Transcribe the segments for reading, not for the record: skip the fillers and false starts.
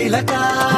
చిలక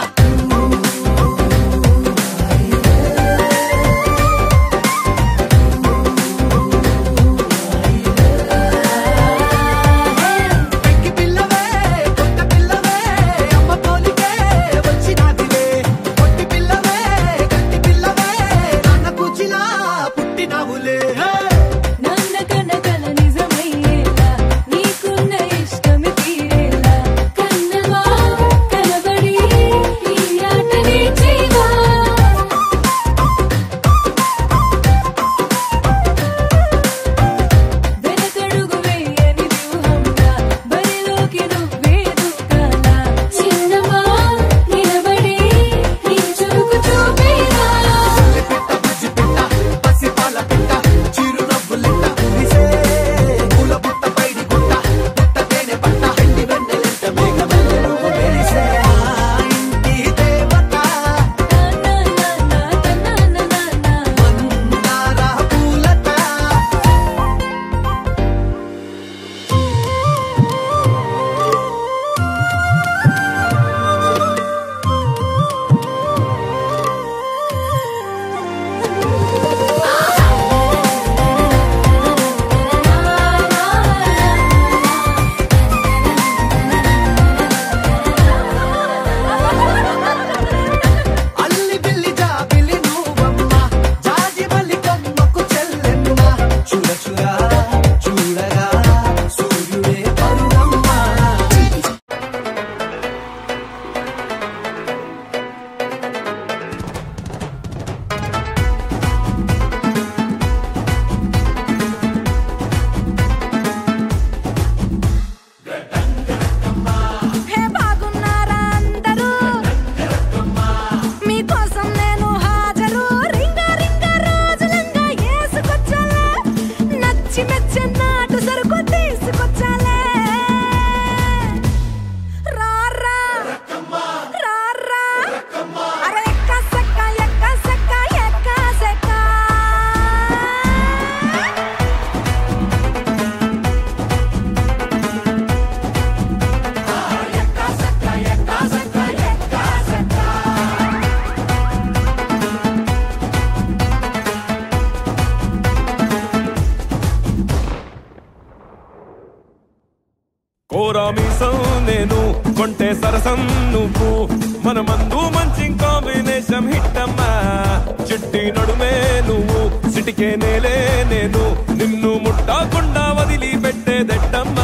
నేను కొంటే సరసం నువ్వు మన మందు మంచి కాంబినేషన్ హిట్టమ్మా చిట్టి నడుమే నువ్వు సిటికే నేలే నేను నిన్ను ముట్టకుండా వదిలి పెట్టేదట్టమ్మా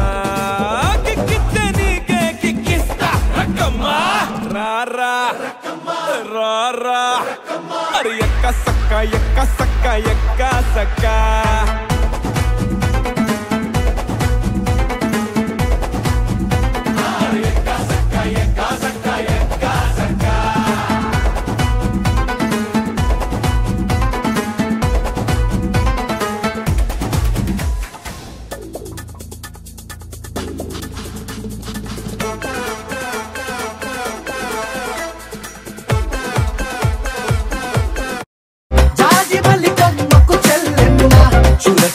కిక్కిచ్చే నీకే కిక్కిస్తా రక్కమ్మా రారా రారా అరే ఎక్క సక్క ఎక్క సక్క ఎక్క సక్క జాజి మల్లి కొమ్మకు చెల్లెమ్మ చూడ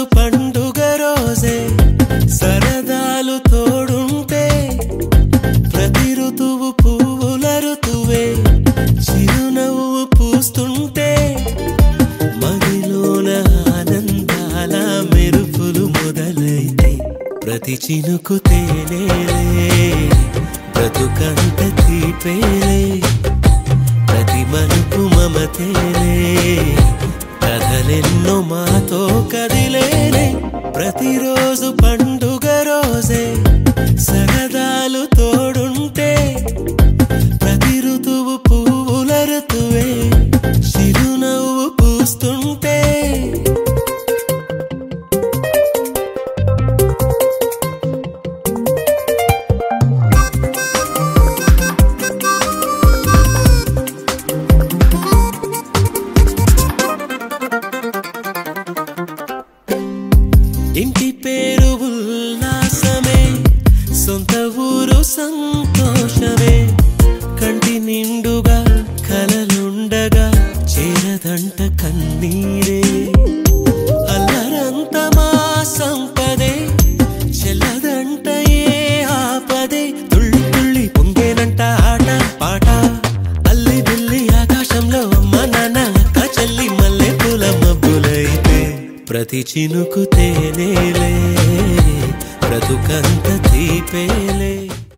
పండుగ రోజే సరదాలు తోడుంటే ప్రతి ఋతువు పువ్వుల ఋతువే చిరునవ్వు పూస్తుంటే మదిలోన ఆనందాల మెరుపులు మొదలైతే ప్రతి చినుకు తేనేలే బ్రతుకంత తీపేలే ప్రతి మలుపు మమతేలే కథలెన్నో మాతో కదిలేనే ప్రతిరోజు పండుగ రోజే సరదాలు తోడుంటే ప్రతి ఋతువు పువ్వుల ఋతువే చిరునవ్వు పూస్తుంటే ఇంటి పేరు ఉల్లాసమే సొంత ఊరు సంతోషమే కంటి నిండుగా కలలుండగా చేరదంట కన్నీరే అల్లరంత మా సంపదే చెల్లదంట ఏ ఆపదే తుళ్ళి తుళ్ళి పొంగేనంట ఆట పాట అల్లి బిల్లి ఆకాశంలో అమ్మ నాన్న అక్క చెల్లి మల్లె పూల మబ్బులైతే ప్రతి చినుకు తేనేలే బ్రతుకంత తీపేలే